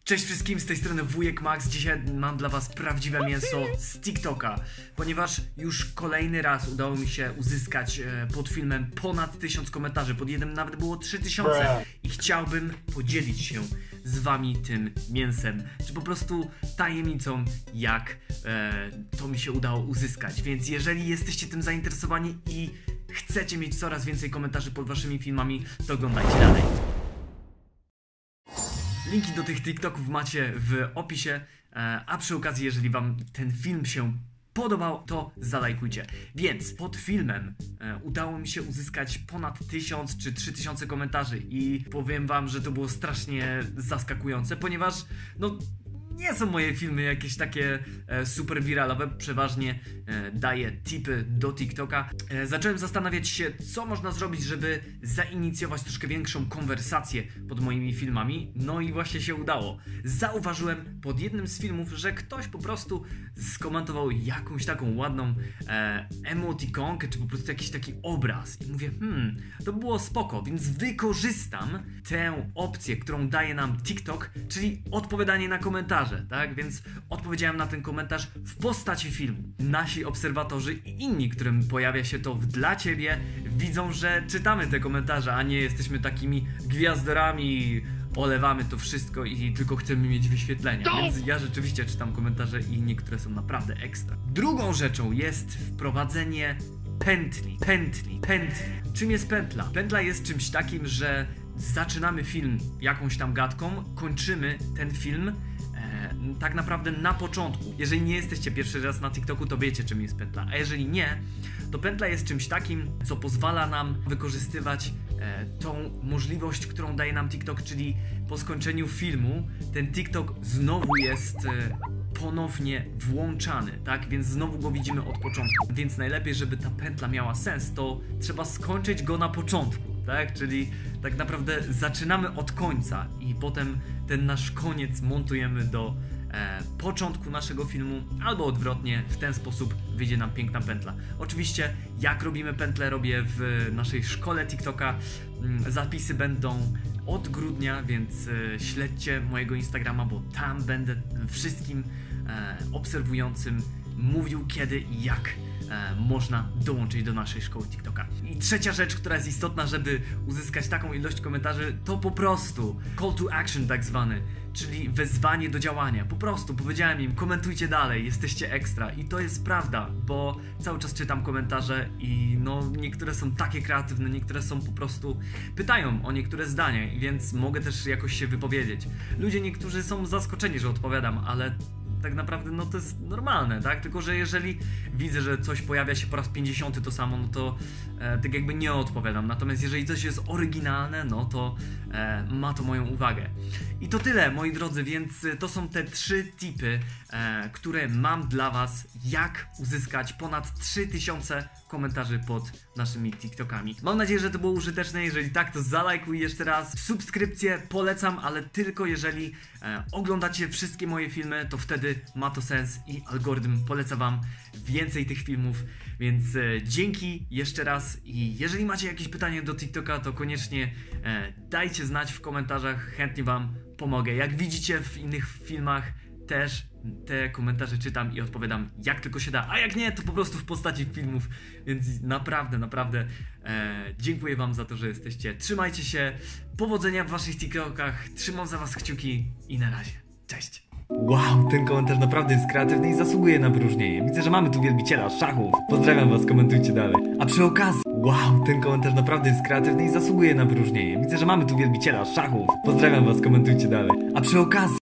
Cześć wszystkim, z tej strony Wujek Max. Dzisiaj mam dla was prawdziwe mięso z TikToka, ponieważ już kolejny raz udało mi się uzyskać pod filmem ponad 1000 komentarzy. Pod jednym nawet było 3000 i chciałbym podzielić się z wami tym mięsem, czy po prostu tajemnicą, jak to mi się udało uzyskać. Więc jeżeli jesteście tym zainteresowani i chcecie mieć coraz więcej komentarzy pod waszymi filmami, to oglądajcie dalej. Linki do tych TikToków macie w opisie, a przy okazji, jeżeli wam ten film się podobał, to zalajkujcie. Więc pod filmem udało mi się uzyskać ponad 1000 czy 3000 komentarzy i powiem wam, że to było strasznie zaskakujące, ponieważ no nie są moje filmy jakieś takie super wiralowe, przeważnie daję tipy do TikToka. Zacząłem zastanawiać się, co można zrobić, żeby zainicjować troszkę większą konwersację pod moimi filmami. No i właśnie się udało. Zauważyłem pod jednym z filmów, że ktoś po prostu skomentował jakąś taką ładną emotikonkę, czy po prostu jakiś taki obraz. I mówię, to było spoko, więc wykorzystam tę opcję, którą daje nam TikTok, czyli odpowiadanie na komentarze. Tak, więc odpowiedziałem na ten komentarz w postaci filmu. Nasi obserwatorzy i inni, którym pojawia się to dla ciebie, widzą, że czytamy te komentarze, a nie jesteśmy takimi gwiazdorami, olewamy to wszystko i tylko chcemy mieć wyświetlenia. Więc ja rzeczywiście czytam komentarze i niektóre są naprawdę ekstra. Drugą rzeczą jest wprowadzenie pętli. Czym jest pętla? Pętla jest czymś takim, że zaczynamy film jakąś tam gadką, kończymy ten film tak naprawdę na początku. Jeżeli nie jesteście pierwszy raz na TikToku, to wiecie, czym jest pętla. A jeżeli nie, to pętla jest czymś takim, co pozwala nam wykorzystywać tą możliwość, którą daje nam TikTok, czyli po skończeniu filmu ten TikTok znowu jest ponownie włączany, tak? Więc znowu go widzimy od początku. Więc najlepiej, żeby ta pętla miała sens, to trzeba skończyć go na początku. Tak? Czyli tak naprawdę zaczynamy od końca i potem ten nasz koniec montujemy do początku naszego filmu, albo odwrotnie, w ten sposób wyjdzie nam piękna pętla. Oczywiście jak robimy pętlę, robię w naszej szkole TikToka. Zapisy będą od grudnia, więc śledźcie mojego Instagrama, bo tam będę wszystkim obserwującym mówił, kiedy i jak można dołączyć do naszej szkoły TikToka. I trzecia rzecz, która jest istotna, żeby uzyskać taką ilość komentarzy, to po prostu call to action tak zwany, czyli wezwanie do działania. Po prostu powiedziałem im, komentujcie dalej, jesteście ekstra. I to jest prawda, bo cały czas czytam komentarze i no niektóre są takie kreatywne, niektóre są po prostu pytają o niektóre zdania, więc mogę też jakoś się wypowiedzieć. Ludzie niektórzy są zaskoczeni, że odpowiadam, ale tak naprawdę no to jest normalne, tak? Tylko że jeżeli widzę, że coś pojawia się po raz 50 to samo, no to tak jakby nie odpowiadam. Natomiast jeżeli coś jest oryginalne, no to ma to moją uwagę. I to tyle, moi drodzy, więc to są te 3 tipy, które mam dla was, jak uzyskać ponad 3000 komentarzy pod naszymi TikTokami. Mam nadzieję, że to było użyteczne. Jeżeli tak, to zalajkuj jeszcze raz. Subskrypcję polecam, ale tylko jeżeli oglądacie wszystkie moje filmy, to wtedy ma to sens i algorytm poleca wam więcej tych filmów. Więc dzięki jeszcze raz i jeżeli macie jakieś pytanie do TikToka, to koniecznie dajcie znać w komentarzach, chętnie wam pomogę. Jak widzicie w innych filmach też te komentarze czytam i odpowiadam jak tylko się da, a jak nie, to po prostu w postaci filmów, więc naprawdę dziękuję wam za to, że jesteście. Trzymajcie się, powodzenia w waszych TikTokach, trzymam za was kciuki i na razie, cześć. Wow, ten komentarz naprawdę jest kreatywny i zasługuje na wyróżnienie. Widzę, że mamy tu wielbiciela szachów. Pozdrawiam was, komentujcie dalej. A przy okazji, wow, ten komentarz naprawdę jest kreatywny i zasługuje na wyróżnienie. Widzę, że mamy tu wielbiciela szachów. Pozdrawiam was, komentujcie dalej. A przy okazji